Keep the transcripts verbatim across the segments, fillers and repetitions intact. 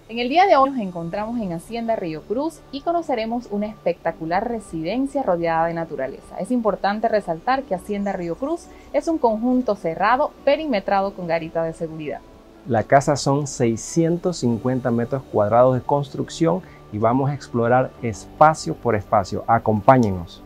En el día de hoy nos encontramos en Hacienda Río Cruz y conoceremos una espectacular residencia rodeada de naturaleza. Es importante resaltar que Hacienda Río Cruz es un conjunto cerrado, perimetrado con garita de seguridad. La casa son seiscientos cincuenta metros cuadrados de construcción y vamos a explorar espacio por espacio. Acompáñenos.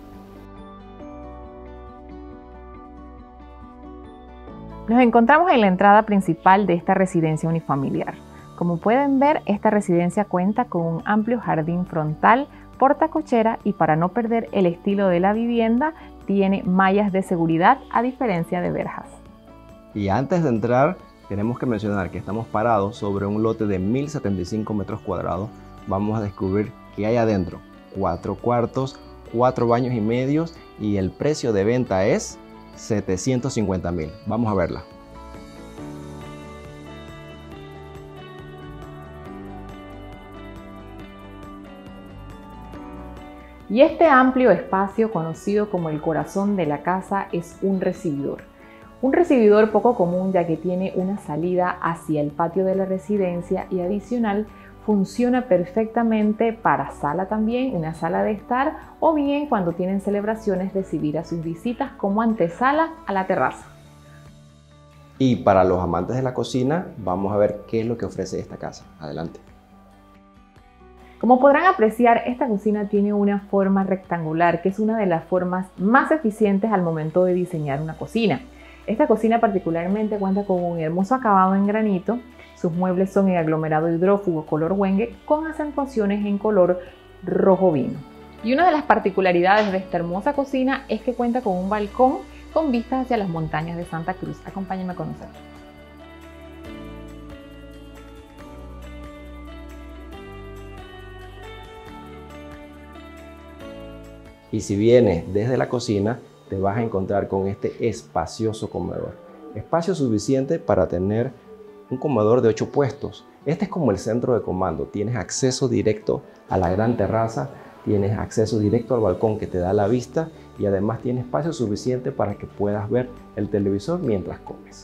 Nos encontramos en la entrada principal de esta residencia unifamiliar. Como pueden ver, esta residencia cuenta con un amplio jardín frontal, portacochera y para no perder el estilo de la vivienda, tiene mallas de seguridad a diferencia de verjas. Y antes de entrar, tenemos que mencionar que estamos parados sobre un lote de mil setenta y cinco metros cuadrados. Vamos a descubrir qué hay adentro. Cuatro cuartos, cuatro baños y medios y el precio de venta es setecientos cincuenta mil. Vamos a verla. Y este amplio espacio, conocido como el corazón de la casa, es un recibidor. Un recibidor poco común, ya que tiene una salida hacia el patio de la residencia y adicional funciona perfectamente para sala también, una sala de estar, o bien cuando tienen celebraciones recibir a sus visitas como antesala a la terraza. Y para los amantes de la cocina, vamos a ver qué es lo que ofrece esta casa. Adelante. Como podrán apreciar, esta cocina tiene una forma rectangular, que es una de las formas más eficientes al momento de diseñar una cocina. Esta cocina particularmente cuenta con un hermoso acabado en granito, sus muebles son en aglomerado hidrófugo color Wenge con acentuaciones en color rojo vino. Y una de las particularidades de esta hermosa cocina es que cuenta con un balcón con vistas hacia las montañas de Santa Cruz. Acompáñenme a conocer. Y si vienes desde la cocina, te vas a encontrar con este espacioso comedor. Espacio suficiente para tener un comedor de ocho puestos. Este es como el centro de comando. Tienes acceso directo a la gran terraza, tienes acceso directo al balcón que te da la vista y además tiene espacio suficiente para que puedas ver el televisor mientras comes.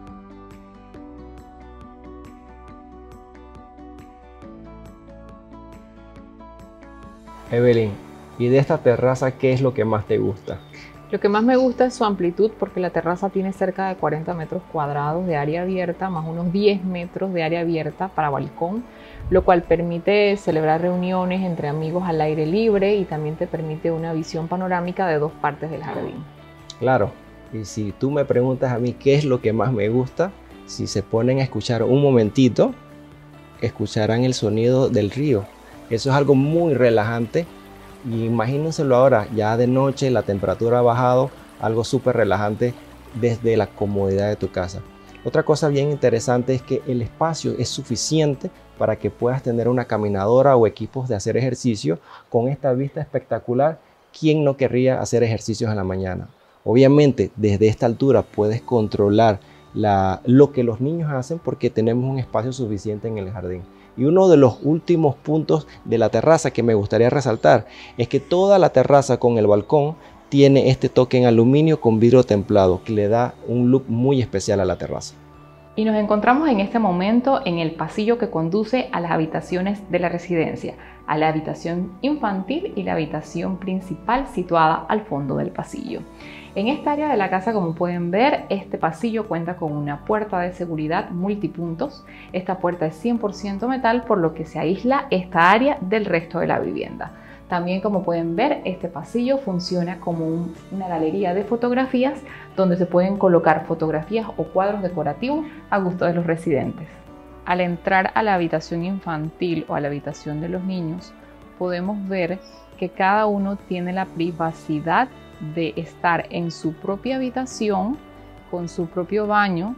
Evelyn, ¿y de esta terraza qué es lo que más te gusta? Lo que más me gusta es su amplitud, porque la terraza tiene cerca de cuarenta metros cuadrados de área abierta, más unos diez metros de área abierta para balcón, lo cual permite celebrar reuniones entre amigos al aire libre y también te permite una visión panorámica de dos partes del jardín. Claro, y si tú me preguntas a mí qué es lo que más me gusta, si se ponen a escuchar un momentito, escucharán el sonido del río. Eso es algo muy relajante. Y imagínenselo ahora, ya de noche, la temperatura ha bajado, algo súper relajante desde la comodidad de tu casa. Otra cosa bien interesante es que el espacio es suficiente para que puedas tener una caminadora o equipos de hacer ejercicio con esta vista espectacular. ¿Quién no querría hacer ejercicios en la mañana? Obviamente, desde esta altura puedes controlar la, lo que los niños hacen porque tenemos un espacio suficiente en el jardín. Y uno de los últimos puntos de la terraza que me gustaría resaltar es que toda la terraza con el balcón tiene este toque en aluminio con vidrio templado que le da un look muy especial a la terraza. Y nos encontramos en este momento en el pasillo que conduce a las habitaciones de la residencia, a la habitación infantil y la habitación principal situada al fondo del pasillo. En esta área de la casa, como pueden ver, este pasillo cuenta con una puerta de seguridad multipuntos. Esta puerta es cien por ciento metal, por lo que se aísla esta área del resto de la vivienda. También, como pueden ver, este pasillo funciona como un, una galería de fotografías donde se pueden colocar fotografías o cuadros decorativos a gusto de los residentes. Al entrar a la habitación infantil o a la habitación de los niños, podemos ver que cada uno tiene la privacidad de estar en su propia habitación, con su propio baño,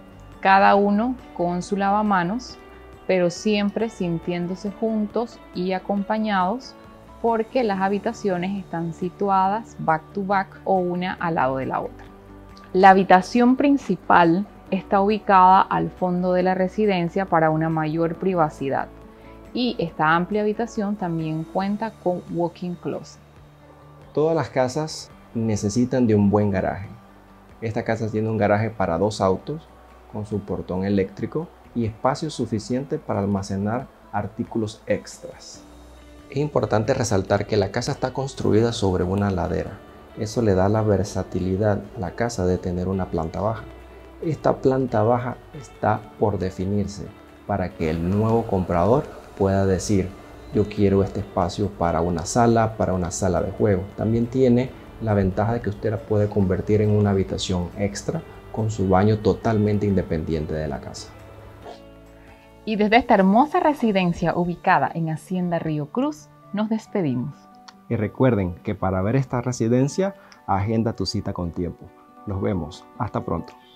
cada uno con su lavamanos, pero siempre sintiéndose juntos y acompañados, porque las habitaciones están situadas back to back o una al lado de la otra. La habitación principal está ubicada al fondo de la residencia para una mayor privacidad, y esta amplia habitación también cuenta con walk-in closet. Todas las casas necesitan de un buen garaje. Esta casa tiene un garaje para dos autos con su portón eléctrico y espacio suficiente para almacenar artículos extras. Es importante resaltar que la casa está construida sobre una ladera. Eso le da la versatilidad a la casa de tener una planta baja. Esta planta baja está por definirse para que el nuevo comprador pueda decir: yo quiero este espacio para una sala, para una sala de juego. También tiene la ventaja de que usted la puede convertir en una habitación extra con su baño totalmente independiente de la casa. Y desde esta hermosa residencia ubicada en Hacienda Río Cruz, nos despedimos. Y recuerden que para ver esta residencia, agenda tu cita con tiempo. Nos vemos. Hasta pronto.